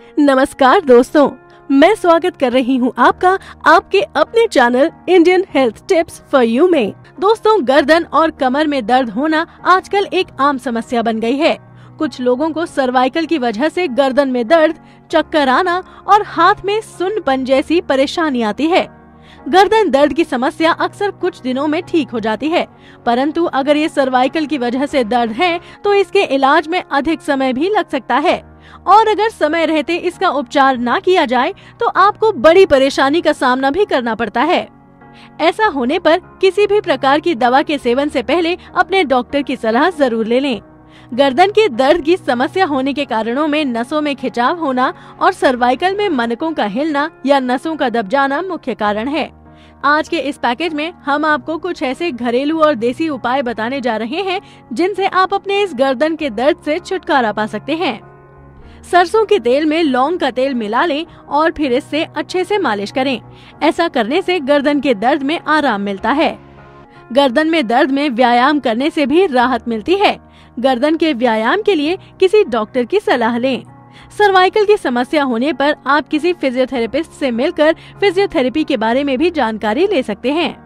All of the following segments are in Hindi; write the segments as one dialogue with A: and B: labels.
A: नमस्कार दोस्तों, मैं स्वागत कर रही हूं आपका आपके अपने channel Indian health tips for you में। दोस्तों, गर्दन और कमर में दर्द होना आजकल एक आम समस्या बन गई है। कुछ लोगों को सर्वाइकल की वजह से गर्दन में दर्द, चक्कर आना और हाथ में सुन्नपन जैसी परेशानी आती है। गर्दन दर्द की समस्या अक्सर कुछ दिनों में ठीक हो जाती है, परंतु अगर ये सर्वाइकल की वजह से दर्द है तो इसके इलाज में अधिक समय भी लग सकता है और अगर समय रहते इसका उपचार ना किया जाए तो आपको बड़ी परेशानी का सामना भी करना पड़ता है। ऐसा होने पर किसी भी प्रकार की दवा के सेवन से पहले अपने डॉक्टर की सलाह जरूर ले लें। गर्दन के दर्द की समस्या होने के कारणों में नसों में खिंचाव होना और सर्वाइकल में मनकों का हिलना या नसों का दब जाना मुख्य कारण है। आज के इस पैकेज में हम आपको कुछ ऐसे घरेलू और देसी उपाय बताने जा रहे हैं जिनसे आप अपने इस गर्दन के दर्द से छुटकारा पा सकते हैं। सरसों के तेल में लौंग का तेल मिला लें और फिर इससे अच्छे से मालिश करें। ऐसा करने से गर्दन के दर्द में आराम मिलता है। गर्दन में दर्द में व्यायाम करने से भी राहत मिलती है। गर्दन के व्यायाम के लिए किसी डॉक्टर की सलाह लें। सर्वाइकल की समस्या होने पर आप किसी फिजियोथेरेपिस्ट से मिलकर फिजियोथेरेपी के बारे में भी जानकारी ले सकते हैं।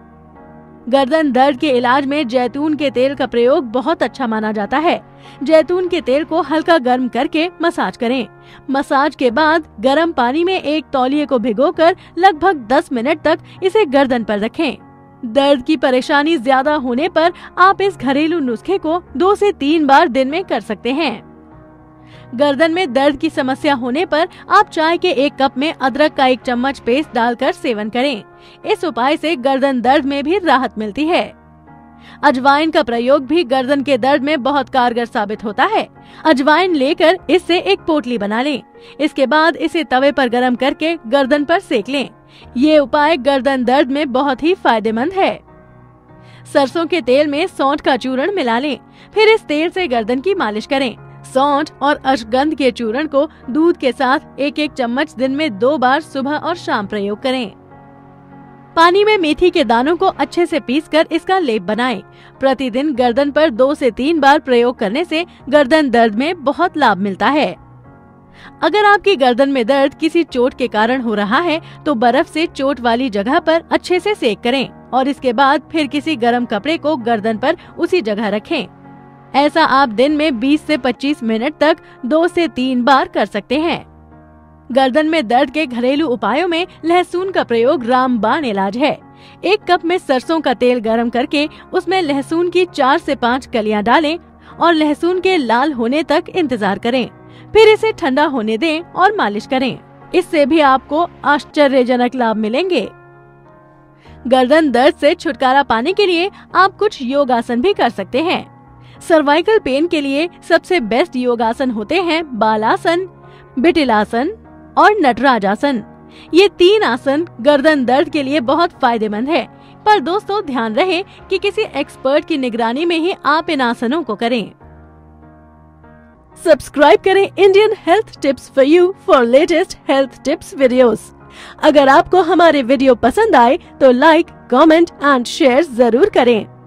A: गर्दन दर्द के इलाज में जैतून के तेल का प्रयोग बहुत अच्छा माना जाता है। जैतून के तेल को हल्का गर्म करके मसाज करें। मसाज के बाद गर्म पानी में एक तौलिए को भिगोकर लगभग 10 मिनट तक इसे गर्दन पर रखें। दर्द की परेशानी ज्यादा होने पर आप इस घरेलू नुस्खे को 2 से 3 बार दिन में कर सकते हैं। गर्दन में दर्द की समस्या होने पर आप चाय के 1 कप में अदरक का 1 चम्मच पेस्ट डालकर सेवन करें। इस उपाय से गर्दन दर्द में भी राहत मिलती है। अजवाइन का प्रयोग भी गर्दन के दर्द में बहुत कारगर साबित होता है। अजवाइन लेकर इससे एक पोटली बना लें। इसके बाद इसे तवे पर गरम करके गर्दन पर सेक लें। ये उपाय गर्दन दर्द में बहुत ही फायदेमंद है। सरसों के तेल में सौंठ का चूर्ण मिला लें, फिर इस तेल से गर्दन की मालिश करें। सौंठ और अश्वगंध के चूर्ण को दूध के साथ 1-1 चम्मच दिन में 2 बार सुबह और शाम प्रयोग करें। पानी में मेथी के दानों को अच्छे से पीसकर इसका लेप बनाएं। प्रतिदिन गर्दन पर 2 से 3 बार प्रयोग करने से गर्दन दर्द में बहुत लाभ मिलता है। अगर आपकी गर्दन में दर्द किसी चोट के कारण हो रहा है तो बर्फ से चोट वाली जगह पर अच्छे से सेक करें और इसके बाद फिर किसी गर्म कपड़े को गर्दन पर उसी जगह रखें। ऐसा आप दिन में 20 से 25 मिनट तक 2 से 3 बार कर सकते हैं। गर्दन में दर्द के घरेलू उपायों में लहसुन का प्रयोग रामबाण इलाज है। 1 कप में सरसों का तेल गर्म करके उसमें लहसुन की 4 से 5 कलियां डालें और लहसुन के लाल होने तक इंतजार करें। फिर इसे ठंडा होने दें और मालिश करें। इससे भी आपको आश्चर्यजनक लाभ मिलेंगे। गर्दन दर्द से छुटकारा पाने के लिए आप कुछ योगासन भी कर सकते हैं। सर्वाइकल पेन के लिए सबसे बेस्ट योगासन होते हैं बालासन, बिटिलासन और नटराज आसन। ये 3 आसन गर्दन दर्द के लिए बहुत फायदेमंद है, पर दोस्तों ध्यान रहे कि किसी एक्सपर्ट की निगरानी में ही आप इन आसनों को करें। सब्सक्राइब करें Indian health tips for you for latest health tips videos. अगर आपको हमारे वीडियो पसंद आए तो लाइक, कमेंट एंड शेयर जरूर करें।